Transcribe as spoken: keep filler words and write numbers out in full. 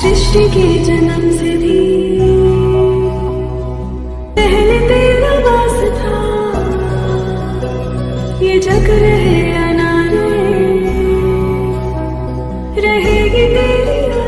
सृष्टि के जन्म से भी पहले तेरा वास था। ये जग रहे या ना रहे, रहेगी तेरी